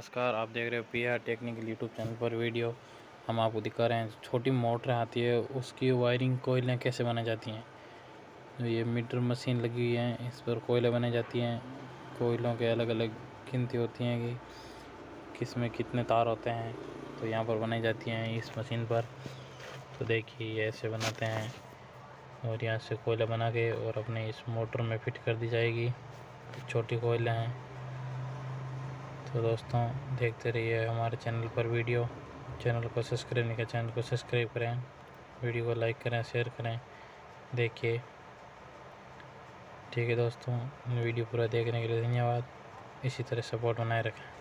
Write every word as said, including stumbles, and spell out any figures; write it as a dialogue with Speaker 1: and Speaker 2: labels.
Speaker 1: नमस्कार, आप देख रहे हो P R technical YouTube channel पर वीडियो। हम आपको दिखा रहे हैं छोटी मोटर आती है उसकी वायरिंग कोयलें कैसे बनाई जाती हैं। तो ये मीटर मशीन लगी हुई है, इस पर कोयलें बनाई जाती हैं। कोयलों के अलग अलग गिनती होती हैं कि किस में कितने तार होते हैं, तो यहाँ पर बनाई जाती हैं इस मशीन पर। तो देखिए ये ऐसे बनाते हैं और यहाँ से कोयला बना के और अपने इस मोटर में फिट कर दी जाएगी। छोटी कोयलें हैं। तो दोस्तों देखते रहिए हमारे चैनल पर वीडियो। चैनल को सब्सक्राइब नहीं किया, चैनल को सब्सक्राइब करें, वीडियो को लाइक करें, शेयर करें। देखिए, ठीक है दोस्तों, वीडियो पूरा देखने के लिए धन्यवाद। इसी तरह सपोर्ट बनाए रखें।